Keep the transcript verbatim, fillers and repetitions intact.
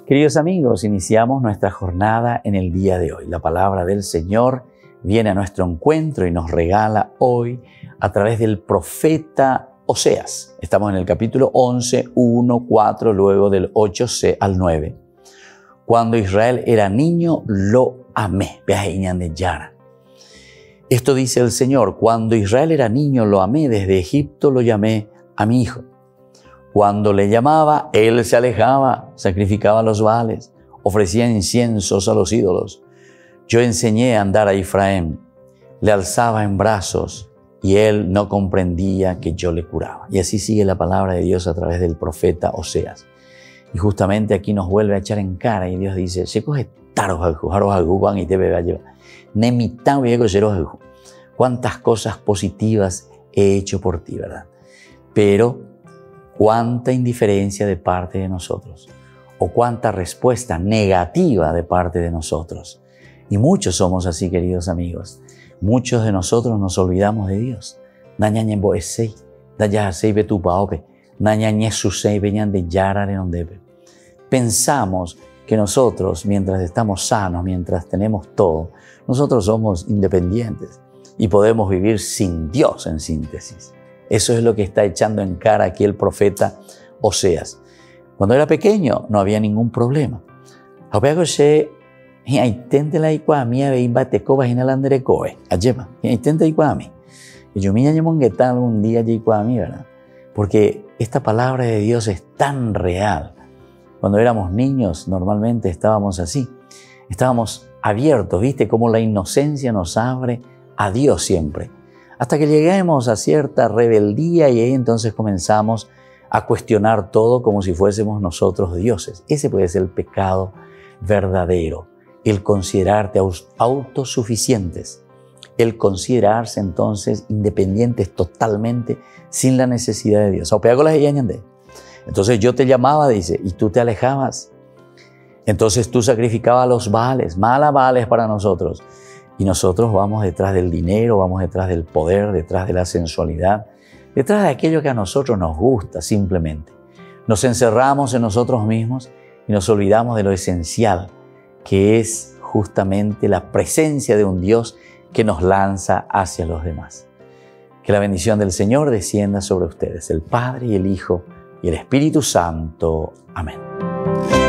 Queridos amigos, iniciamos nuestra jornada en el día de hoy. La palabra del Señor viene a nuestro encuentro y nos regala hoy a través del profeta Oseas. Estamos en el capítulo once, uno, cuatro, luego del ocho c al nueve. Cuando Israel era niño, lo amé. Esto dice el Señor: cuando Israel era niño, lo amé, desde Egipto lo llamé a mi hijo. Cuando le llamaba, él se alejaba, sacrificaba los baales, ofrecía inciensos a los ídolos. Yo enseñé a andar a Efraín, le alzaba en brazos y él no comprendía que yo le curaba. Y así sigue la palabra de Dios a través del profeta Oseas. Y justamente aquí nos vuelve a echar en cara y Dios dice: cuántas cosas positivas he hecho por ti, ¿verdad? Pero cuánta indiferencia de parte de nosotros, o cuánta respuesta negativa de parte de nosotros. Y muchos somos así, queridos amigos. Muchos de nosotros nos olvidamos de Dios. Pensamos que nosotros, mientras estamos sanos, mientras tenemos todo, nosotros somos independientes y podemos vivir sin Dios, en síntesis. Eso es lo que está echando en cara aquí el profeta Oseas. Cuando era pequeño no había ningún problema. Porque esta palabra de Dios es tan real. Cuando éramos niños normalmente estábamos así. Estábamos abiertos, ¿viste? Como la inocencia nos abre a Dios siempre. Hasta que lleguemos a cierta rebeldía y ahí entonces comenzamos a cuestionar todo como si fuésemos nosotros dioses. Ese puede ser el pecado verdadero, el considerarte autosuficientes, el considerarse entonces independientes totalmente sin la necesidad de Dios. Entonces yo te llamaba, dice, y tú te alejabas. Entonces tú sacrificabas los baales, mala vales para nosotros. Y nosotros vamos detrás del dinero, vamos detrás del poder, detrás de la sensualidad, detrás de aquello que a nosotros nos gusta simplemente. Nos encerramos en nosotros mismos y nos olvidamos de lo esencial, que es justamente la presencia de un Dios que nos lanza hacia los demás. Que la bendición del Señor descienda sobre ustedes, el Padre y el Hijo y el Espíritu Santo. Amén.